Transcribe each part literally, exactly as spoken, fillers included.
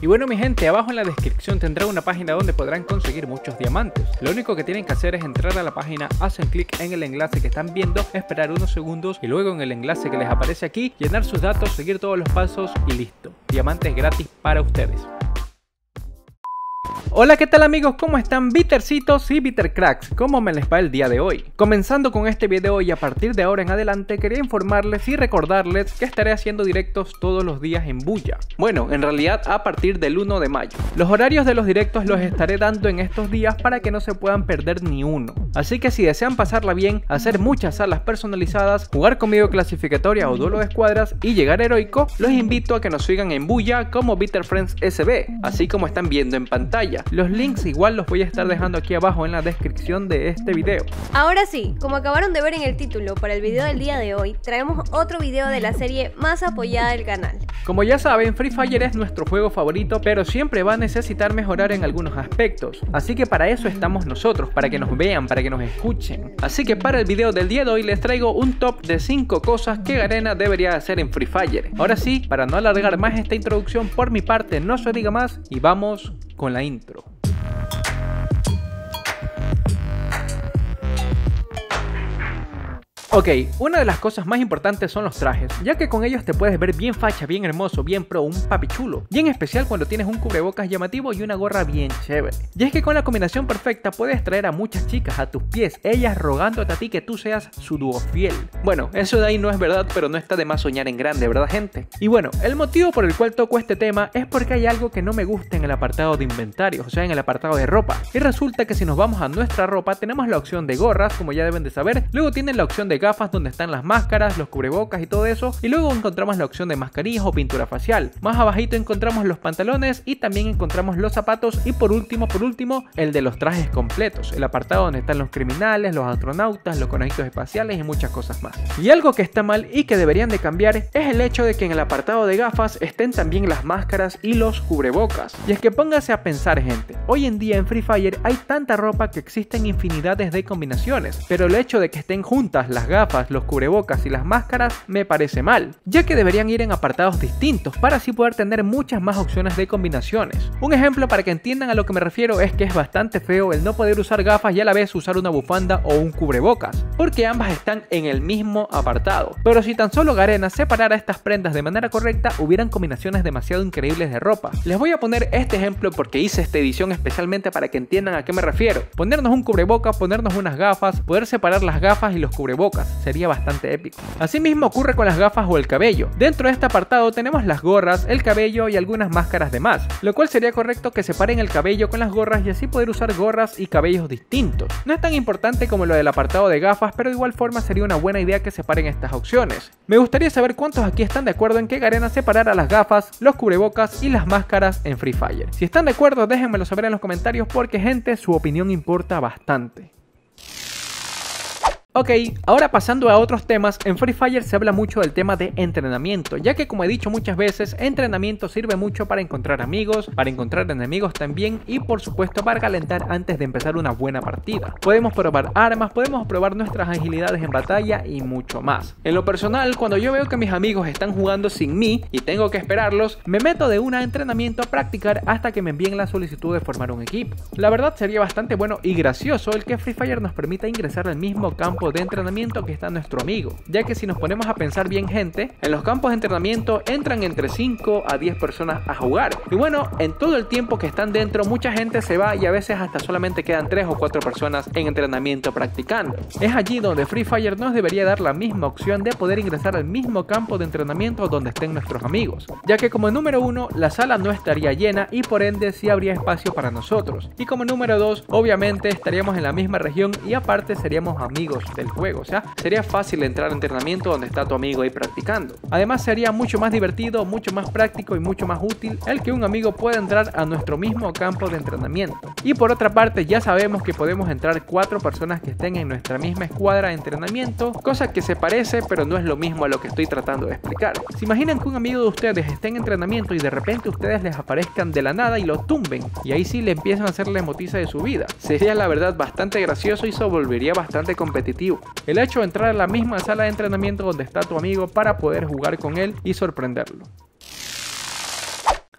Y bueno mi gente, abajo en la descripción tendrá una página donde podrán conseguir muchos diamantes. Lo único que tienen que hacer es entrar a la página, hacen clic en el enlace que están viendo, esperar unos segundos y luego en el enlace que les aparece aquí, llenar sus datos, seguir todos los pasos y listo. Diamantes gratis para ustedes. Hola, ¿qué tal amigos? ¿Cómo están Bittercitos y Bittercracks? ¿Cómo me les va el día de hoy? Comenzando con este video y a partir de ahora en adelante quería informarles y recordarles que estaré haciendo directos todos los días en Booyah. Bueno, en realidad a partir del uno de mayo. Los horarios de los directos los estaré dando en estos días para que no se puedan perder ni uno. Así que si desean pasarla bien, hacer muchas salas personalizadas, jugar conmigo clasificatoria o duelo de escuadras y llegar heroico, los invito a que nos sigan en Booyah como Bitterfriends S B, así como están viendo en pantalla. Los links igual los voy a estar dejando aquí abajo en la descripción de este video. Ahora sí, como acabaron de ver en el título para el video del día de hoy, traemos otro video de la serie más apoyada del canal. Como ya saben, Free Fire es nuestro juego favorito, pero siempre va a necesitar mejorar en algunos aspectos. Así que para eso estamos nosotros, para que nos vean, para que nos escuchen. Así que para el video del día de hoy les traigo un top de cinco cosas que Garena debería hacer en Free Fire. Ahora sí, para no alargar más esta introducción, por mi parte no se diga más y vamos con la intro. Ok, una de las cosas más importantes son los trajes, ya que con ellos te puedes ver bien facha, bien hermoso, bien pro, un papi chulo. Y en especial cuando tienes un cubrebocas llamativo y una gorra bien chévere. Y es que con la combinación perfecta puedes traer a muchas chicas a tus pies, ellas rogándote a ti que tú seas su dúo fiel. Bueno, eso de ahí no es verdad, pero no está de más soñar en grande, ¿verdad gente? Y bueno, el motivo por el cual toco este tema es porque hay algo que no me gusta en el apartado de inventarios, o sea en el apartado de ropa. Y resulta que si nos vamos a nuestra ropa tenemos la opción de gorras, como ya deben de saber, luego tienen la opción de gafas donde están las máscaras, los cubrebocas y todo eso, y luego encontramos la opción de mascarillas o pintura facial. Más abajito encontramos los pantalones y también encontramos los zapatos y por último, por último, el de los trajes completos, el apartado donde están los criminales, los astronautas, los conejitos espaciales y muchas cosas más. Y algo que está mal y que deberían de cambiar es el hecho de que en el apartado de gafas estén también las máscaras y los cubrebocas. Y es que pónganse a pensar gente, hoy en día en Free Fire hay tanta ropa que existen infinidades de combinaciones, pero el hecho de que estén juntas las gafas, los cubrebocas y las máscaras me parece mal, ya que deberían ir en apartados distintos para así poder tener muchas más opciones de combinaciones. Un ejemplo para que entiendan a lo que me refiero es que es bastante feo el no poder usar gafas y a la vez usar una bufanda o un cubrebocas, porque ambas están en el mismo apartado. Pero si tan solo Garena separara estas prendas de manera correcta, hubieran combinaciones demasiado increíbles de ropa. Les voy a poner este ejemplo porque hice esta edición especialmente para que entiendan a qué me refiero. Ponernos un cubreboca, ponernos unas gafas, poder separar las gafas y los cubrebocas, sería bastante épico. Asimismo ocurre con las gafas o el cabello. Dentro de este apartado tenemos las gorras, el cabello y algunas máscaras de más, lo cual sería correcto que separen el cabello con las gorras y así poder usar gorras y cabellos distintos. No es tan importante como lo del apartado de gafas, pero de igual forma sería una buena idea que separen estas opciones. Me gustaría saber cuántos aquí están de acuerdo en que Garena separara las gafas, los cubrebocas y las máscaras en Free Fire. Si están de acuerdo déjenmelo saber en los comentarios porque gente, su opinión importa bastante. Ok, ahora pasando a otros temas, en Free Fire se habla mucho del tema de entrenamiento, ya que como he dicho muchas veces, entrenamiento sirve mucho para encontrar amigos, para encontrar enemigos también y por supuesto para calentar antes de empezar una buena partida. Podemos probar armas, podemos probar nuestras agilidades en batalla y mucho más. En lo personal, cuando yo veo que mis amigos están jugando sin mí y tengo que esperarlos, me meto de una a entrenamiento a practicar hasta que me envíen la solicitud de formar un equipo. La verdad sería bastante bueno y gracioso el que Free Fire nos permita ingresar al mismo campo de entrenamiento que está nuestro amigo, ya que si nos ponemos a pensar bien gente, en los campos de entrenamiento entran entre cinco a diez personas a jugar y bueno, en todo el tiempo que están dentro mucha gente se va y a veces hasta solamente quedan tres o cuatro personas en entrenamiento practicando. Es allí donde Free Fire nos debería dar la misma opción de poder ingresar al mismo campo de entrenamiento donde estén nuestros amigos, ya que como número uno la sala no estaría llena y por ende sí habría espacio para nosotros, y como número dos obviamente estaríamos en la misma región y aparte seríamos amigos del juego. O sea, sería fácil entrar a entrenamiento donde está tu amigo ahí practicando. Además sería mucho más divertido, mucho más práctico y mucho más útil el que un amigo pueda entrar a nuestro mismo campo de entrenamiento. Y por otra parte ya sabemos que podemos entrar cuatro personas que estén en nuestra misma escuadra de entrenamiento, cosa que se parece pero no es lo mismo a lo que estoy tratando de explicar. ¿Se imaginan que un amigo de ustedes esté en entrenamiento y de repente ustedes les aparezcan de la nada y lo tumben? Y ahí sí le empiezan a hacer la emotiza de su vida. Sería la verdad bastante gracioso y se volvería bastante competitivo. El hecho de entrar a la misma sala de entrenamiento donde está tu amigo para poder jugar con él y sorprenderlo.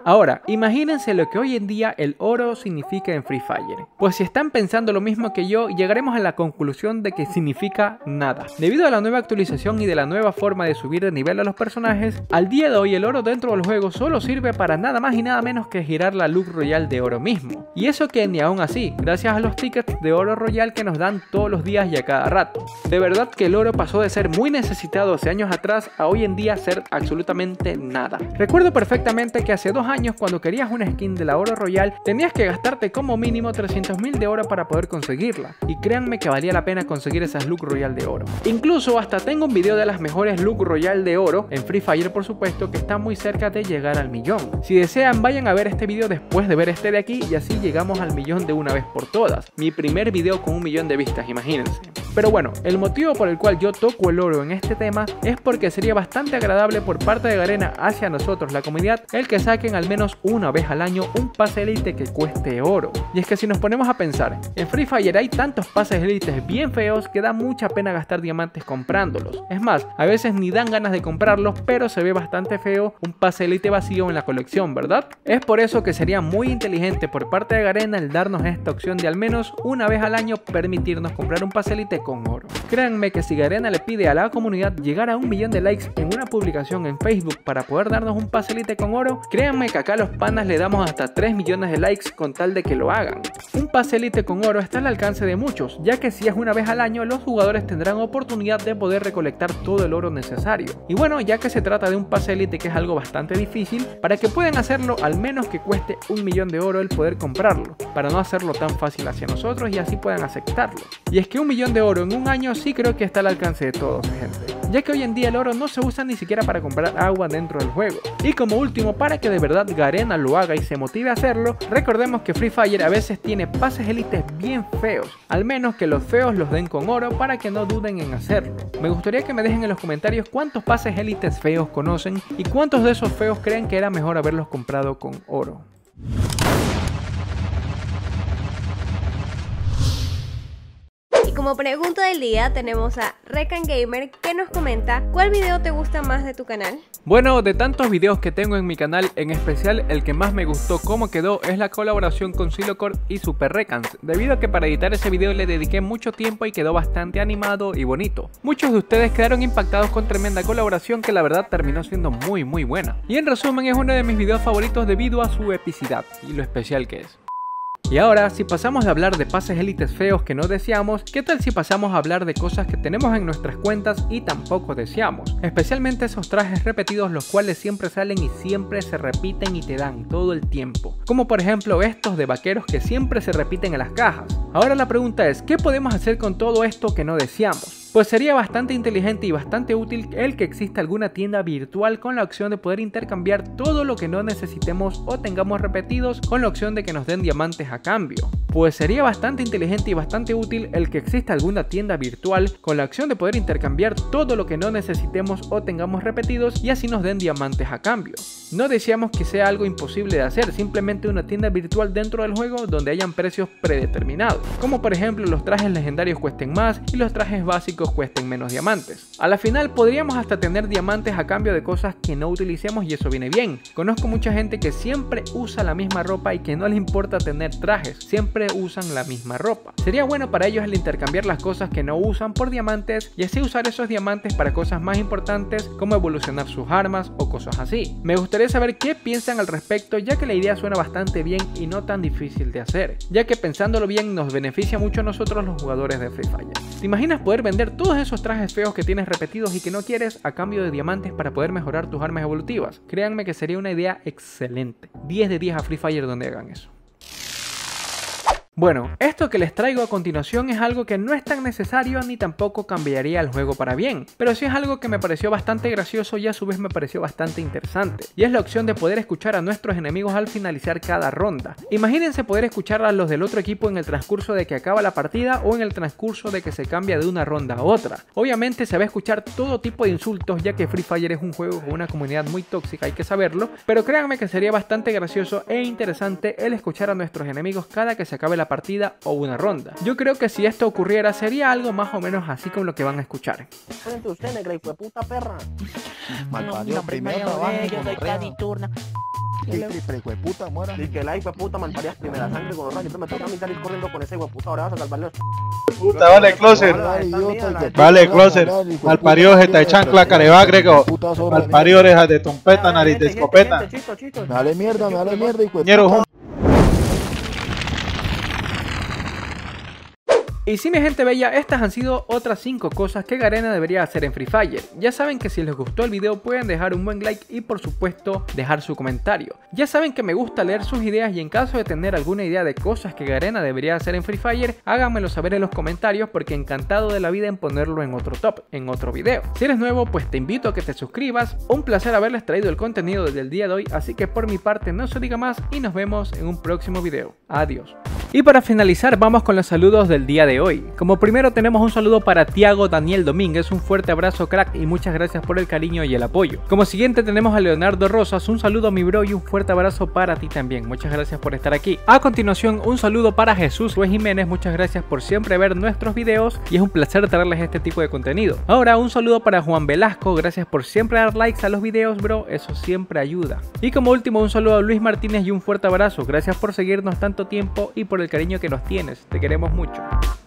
Ahora, imagínense lo que hoy en día el oro significa en Free Fire. Pues si están pensando lo mismo que yo, llegaremos a la conclusión de que significa nada. Debido a la nueva actualización y de la nueva forma de subir de nivel a los personajes, al día de hoy el oro dentro del juego solo sirve para nada más y nada menos que girar la Loot Royale de oro mismo. Y eso que ni aún así, gracias a los tickets de oro royal que nos dan todos los días y a cada rato. De verdad que el oro pasó de ser muy necesitado hace años atrás a hoy en día ser absolutamente nada. Recuerdo perfectamente que hace dos años cuando querías una skin de la oro royal tenías que gastarte como mínimo trescientos mil de oro para poder conseguirla. Y créanme que valía la pena conseguir esas Loot Royal de oro. Incluso hasta tengo un video de las mejores Loot Royal de oro en Free Fire, por supuesto, que está muy cerca de llegar al millón. Si desean, vayan a ver este video después de ver este de aquí y así llegamos al millón de una vez por todas. Mi primer video con un millón de vistas, imagínense. Pero bueno, el motivo por el cual yo toco el oro en este tema es porque sería bastante agradable por parte de Garena hacia nosotros, la comunidad, el que saquen al menos una vez al año un pase elite que cueste oro. Y es que si nos ponemos a pensar, en Free Fire hay tantos pases elites bien feos que da mucha pena gastar diamantes comprándolos. Es más, a veces ni dan ganas de comprarlos, pero se ve bastante feo un pase elite vacío en la colección, ¿verdad? Es por eso que sería muy inteligente por parte de Garena el darnos esta opción de al menos una vez al año permitirnos comprar un pase elite con oro. Créanme que si Garena le pide a la comunidad llegar a un millón de likes en una publicación en Facebook para poder darnos un pase elite con oro, créanme que acá los panas le damos hasta tres millones de likes con tal de que lo hagan. Un pase elite con oro está al alcance de muchos, ya que si es una vez al año los jugadores tendrán oportunidad de poder recolectar todo el oro necesario. Y bueno, ya que se trata de un pase elite que es algo bastante difícil, para que puedan hacerlo al menos que cueste un millón de oro el poder comprarlo, para no hacerlo tan fácil hacia nosotros y así puedan aceptarlo. Y es que un millón de oro en un año sí creo que está al alcance de todos, gente, ya que hoy en día el oro no se usa ni siquiera para comprar agua dentro del juego. Y como último, para que de verdad Garena lo haga y se motive a hacerlo, recordemos que Free Fire a veces tiene pases élites bien feos, al menos que los feos los den con oro para que no duden en hacerlo. Me gustaría que me dejen en los comentarios cuántos pases élites feos conocen y cuántos de esos feos creen que era mejor haberlos comprado con oro. Como pregunta del día tenemos a Rekan Gamer que nos comenta ¿cuál video te gusta más de tu canal? Bueno, de tantos videos que tengo en mi canal, en especial el que más me gustó cómo quedó es la colaboración con Silocord y Super Rekans, debido a que para editar ese video le dediqué mucho tiempo y quedó bastante animado y bonito. Muchos de ustedes quedaron impactados con tremenda colaboración que la verdad terminó siendo muy muy buena. Y en resumen es uno de mis videos favoritos debido a su epicidad y lo especial que es. Y ahora, si pasamos de hablar de pases élites feos que no deseamos, ¿qué tal si pasamos a hablar de cosas que tenemos en nuestras cuentas y tampoco deseamos? Especialmente esos trajes repetidos los cuales siempre salen y siempre se repiten y te dan todo el tiempo. Como por ejemplo estos de vaqueros que siempre se repiten en las cajas. Ahora la pregunta es, ¿qué podemos hacer con todo esto que no deseamos? Pues sería bastante inteligente y bastante útil el que exista alguna tienda virtual con la opción de poder intercambiar todo lo que no necesitemos o tengamos repetidos con la opción de que nos den diamantes a cambio. Pues sería bastante inteligente y bastante útil el que exista alguna tienda virtual con la opción de poder intercambiar todo lo que no necesitemos o tengamos repetidos y así nos den diamantes a cambio. No deseamos que sea algo imposible de hacer, simplemente una tienda virtual dentro del juego donde hayan precios predeterminados, como por ejemplo los trajes legendarios cuesten más y los trajes básicos cuesten menos diamantes. A la final podríamos hasta tener diamantes a cambio de cosas que no utilicemos y eso viene bien. Conozco mucha gente que siempre usa la misma ropa y que no les importa tener trajes, siempre usan la misma ropa. Sería bueno para ellos el intercambiar las cosas que no usan por diamantes y así usar esos diamantes para cosas más importantes como evolucionar sus armas o cosas así. Me gustaría saber qué piensan al respecto, ya que la idea suena bastante bien y no tan difícil de hacer, ya que pensándolo bien nos beneficia mucho a nosotros los jugadores de Free Fire. ¿Te imaginas poder vender todos esos trajes feos que tienes repetidos y que no quieres a cambio de diamantes para poder mejorar tus armas evolutivas? Créanme que sería una idea excelente. diez de diez a Free Fire donde hagan eso. Bueno, esto que les traigo a continuación es algo que no es tan necesario ni tampoco cambiaría el juego para bien, pero sí es algo que me pareció bastante gracioso y a su vez me pareció bastante interesante, y es la opción de poder escuchar a nuestros enemigos al finalizar cada ronda. Imagínense poder escuchar a los del otro equipo en el transcurso de que acaba la partida o en el transcurso de que se cambia de una ronda a otra. Obviamente se va a escuchar todo tipo de insultos, ya que Free Fire es un juego con una comunidad muy tóxica, hay que saberlo, pero créanme que sería bastante gracioso e interesante el escuchar a nuestros enemigos cada que se acabe la partida o una ronda. Yo creo que si esto ocurriera sería algo más o menos así como lo que van a escuchar. Frente usted, negra y fue puta perra. Malparido, primero trabajo. Yo soy caditurna. Qué triple, hijo de puta, muera. Y que la hijo de puta malparías primera sangre con los rayos. Entonces me toca a mí salir corriendo con ese hijo de puta. Ahora vas a salvarle. Puta, vale, closer. Vale, closer. Malparido, jeta de chancla, carebagre, malparido, orejas de trompeta, nariz de escopeta. Dale mierda, dale mierda, hijo de Ñero, puta. Y sí, mi gente bella, estas han sido otras cinco cosas que Garena debería hacer en Free Fire. Ya saben que si les gustó el video pueden dejar un buen like y por supuesto dejar su comentario. Ya saben que me gusta leer sus ideas y en caso de tener alguna idea de cosas que Garena debería hacer en Free Fire, háganmelo saber en los comentarios porque encantado de la vida en ponerlo en otro top, en otro video. Si eres nuevo, pues te invito a que te suscribas. Un placer haberles traído el contenido desde el día de hoy, así que por mi parte no se diga más y nos vemos en un próximo video. Adiós. Y para finalizar vamos con los saludos del día de hoy. Como primero tenemos un saludo para Tiago Daniel Domínguez, un fuerte abrazo crack y muchas gracias por el cariño y el apoyo. Como siguiente tenemos a Leonardo Rosas, un saludo a mi bro y un fuerte abrazo para ti también, muchas gracias por estar aquí. A continuación un saludo para Jesús Luis Jiménez, muchas gracias por siempre ver nuestros videos y es un placer traerles este tipo de contenido. Ahora un saludo para Juan Velasco, gracias por siempre dar likes a los videos bro, eso siempre ayuda. Y como último un saludo a Luis Martínez y un fuerte abrazo, gracias por seguirnos tanto tiempo y por el cariño que nos tienes, te queremos mucho.